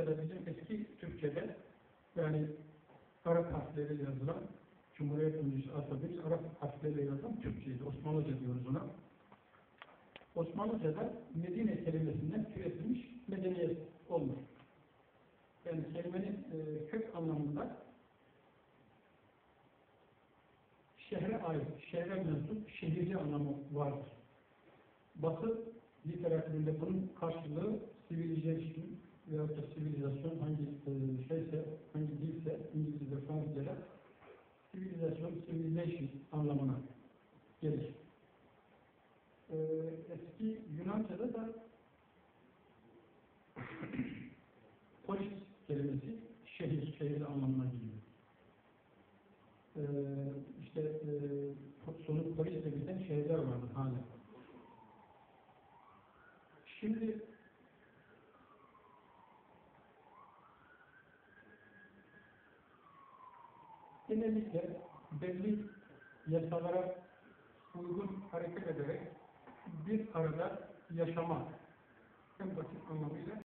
Osmanlıca'da bizim eski Türkçe'de yani Arap harfleriyle yazılan Cumhuriyet öncesi alfabesi Arap harfleriyle yazılan Türkçeydi. Osmanlıca diyoruz ona. Osmanlıca'da Medine kelimesinden türetilmiş medeniyet olmuş. Yani kelimenin kök anlamında şehre ait, şehre mensup, şehirli anlamı vardır. Batı literatüründe bunun karşılığı civilization veyahut da sivilizasyon hangi şeyse, hangi dilse, İngilizce, Fransızca civilization anlamına gelir. Eski Yunanca'da da polis kelimesi şehirli anlamına geliyor. Sonu polisle biten şehirler vardır hala. Şimdi genellikle belli yasalara uygun hareket ederek bir arada yaşama en basit anlamıyla